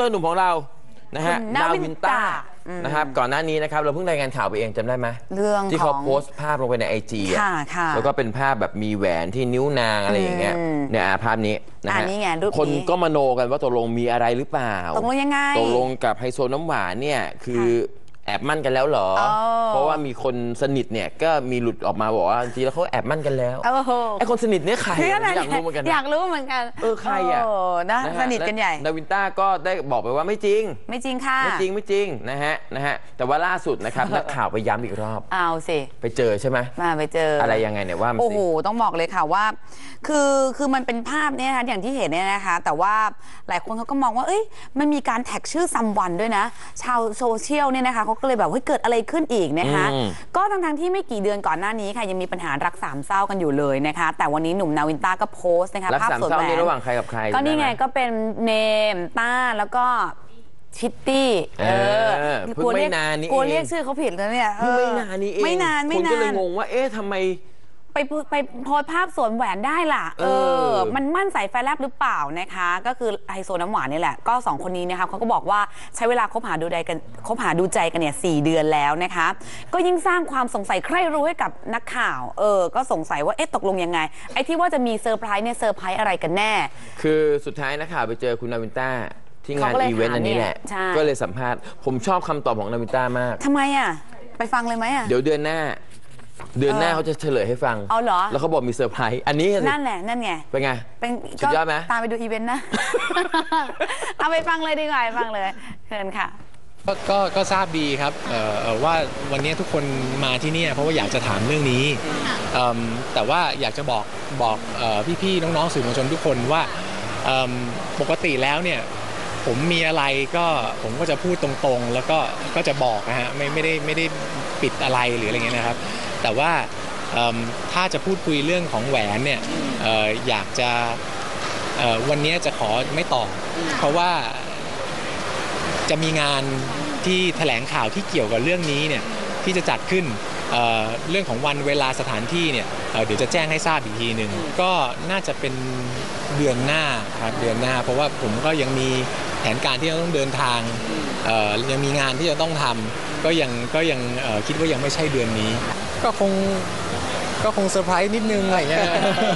รหนุ่มของเรานะฮะนาวินต้านะครับก่อนหน้านี้นะครับเราเพิ่งรายงานข่าวไปเองจำได้ไหมเรื่องที่เขาโพสต์ภาพลงไปใน IG แล้วก็เป็นภาพแบบมีแหวนที่นิ้วนางอะไรอย่างเงี้ยเนี่ยภาพนี้นะฮะคนก็มโนกันว่าตกลงมีอะไรหรือเปล่าตกลงยังไงตกลงกับไฮโซน้ำหวานเนี่ยคือแอบมั่นกันแล้วเหรอเพราะว่ามีคนสนิทเนี่ยก็มีหลุดออกมาบอกว่าจริงๆแล้วเขาแอบมั่นกันแล้วไอ้คนสนิทเนี่ยใครอยากรู้เหมือนกันอยากรู้เหมือนกันใครอ่ะนะสนิทกันใหญ่นาวินต้าก็ได้บอกไปว่าไม่จริงค่ะไม่จริงนะฮะแต่ว่าล่าสุดนะครับนักข่าวไปย้ำอีกรอบเอาสิไปเจอใช่ไหมไปเจออะไรยังไงเนี่ยว่าโอ้โหต้องบอกเลยค่ะว่าคือมันเป็นภาพเนี่ยนะคะอย่างที่เห็นเนี่ยนะคะแต่ว่าหลายคนเขาก็มองว่ามันมีการแท็กชื่อซัมวันด้วยนะชาวโซเชียลเนี่ยนะคะเขาก็เลยแบบเกิดอะไรขึ้นอีกนะคะก็ทั้งที่ไม่กี่เดือนก่อนหน้านี้ค่ะยังมีปัญหารักสามเศร้ากันอยู่เลยนะคะแต่วันนี้หนุ่มนาวินต้าก็โพสต์นะคะภาพสดแหวนระหว่างใครกับใครก็นี่ไงก็เป็นเนมต้าแล้วก็ชิตตี้กลัวเรียกชื่อเขาผิดแล้วเนี่ยไม่นานนี้เองไม่นานคนก็เลยงงว่าทำไมไปโพสภาพสวมแหวนได้ล่ะมันมั่นใส่แฟนแลบหรือเปล่านะคะก็คือไฮโซน้ำหวานนี่แหละก็2คนนี้นะคะเขาก็บอกว่าใช้เวลาคบหาดูใจกันเนี่ย4 เดือนแล้วนะคะก็ยิ่งสร้างความสงสัยใคร่รู้ให้กับนักข่าวก็สงสัยว่าตกลงยังไงไอ้ที่ว่าจะมีเซอร์ไพรส์เนี่ยเซอร์ไพรส์อะไรกันแน่คือสุดท้ายนักข่าวไปเจอคุณนาวินต้าที่งานอีเวนต์อันนี้แหละก็เลยสัมภาษณ์ผมชอบคำตอบของนาวินต้ามากทำไมอ่ะไปฟังเลยไหมอ่ะเดี๋ยวเดือนหน้าเขาจะเฉลยให้ฟังเอาเหรอแล้วเขาบอกมีเซอร์ไพรส์อันนี้นั่นแหละนั่นไงเป็นไงสุดยอดไหมตามไปดูอีเวนต์นะ เอาไปฟังเลยดีกว่าฟังเลยเชิญค่ะก็ทราบดีครับว่าวันนี้ทุกคนมาที่นี่เพราะว่าอยากจะถามเรื่องนี้แต่ว่าอยากจะบอกพี่ๆน้องๆสื่อมวลชนทุกคนว่าปกติแล้วเนี่ยผมมีอะไรก็ผมก็จะพูดตรงๆแล้วก็จะบอกนะฮะไม่ได้ปิดอะไรหรืออะไรเงี้ยนะครับแต่ว่าถ้าจะพูดคุยเรื่องของแหวนเนี่ยอยากจะวันนี้จะขอไม่ตอบเพราะว่าจะมีงานที่แถลงข่าวที่เกี่ยวกับเรื่องนี้เนี่ยที่จะจัดขึ้นเรื่องของวันเวลาสถานที่เนี่ยเดี๋ยวจะแจ้งให้ทราบอีกทีหนึ่งก็น่าจะเป็นเดือนหน้าครับเดือนหน้าเพราะว่าผมก็ยังมีแผนการที่จะต้องเดินทางยังมีงานที่จะต้องทำก็ยังคิดว่ายังไม่ใช่เดือนนี้ก็คงเซอร์ไพรส์นิดนึงอะไรเงี้ย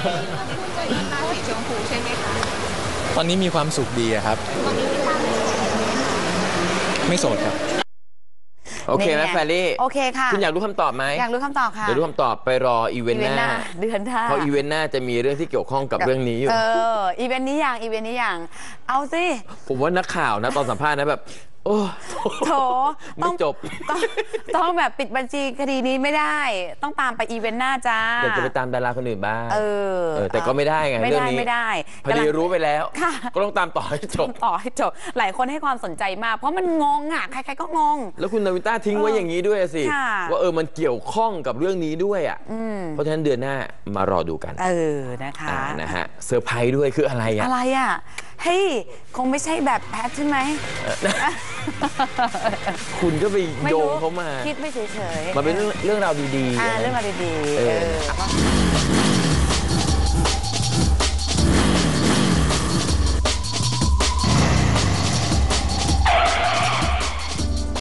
ตอนนี้มีความสุขดีครับไม่โสดครับโอเคไหมแฟรี่โอเคค่ะคุณอยากรู้คำตอบไหมอยากรู้คำตอบค่ะเดี๋ยวรู้คำตอบไปรออีเวนต์หน้าเดือนหน้าเพราะอีเวนต์หน้าจะมีเรื่องที่เกี่ยวข้องกับเรื่องนี้อยู่อีเวนต์นี้อย่างเอาสิผมว่านักข่าวนะตอนสัมภาษณ์นะแบบโอ้โถไม่จบต้องแบบปิดบัญชีคดีนี้ไม่ได้ต้องตามไปอีเวนต์หน้าจ้าอยากจะไปตามดาราคนอื่นบ้างแต่ก็ไม่ได้ไงเรื่องนี้ไม่ได้พอดีรู้ไปแล้วก็ต้องตามต่อให้จบหลายคนให้ความสนใจมากเพราะมันงงอ่ะใครๆก็งงแล้วคุณนาวินต้าทิ้งไว้อย่างนี้ด้วยสิว่ามันเกี่ยวข้องกับเรื่องนี้ด้วยอ่ะเพราะฉะนั้นเดือนหน้ามารอดูกันนะคะนะฮะเซอร์ไพรส์ด้วยคืออะไรอ่ะเฮ้ยคงไม่ใช่แบบแพทใช่ไหมคุณก็ไปโยงเขามาคิดไม่เฉยๆมาเป็นเรื่องราวดีๆเรื่องราวดีๆ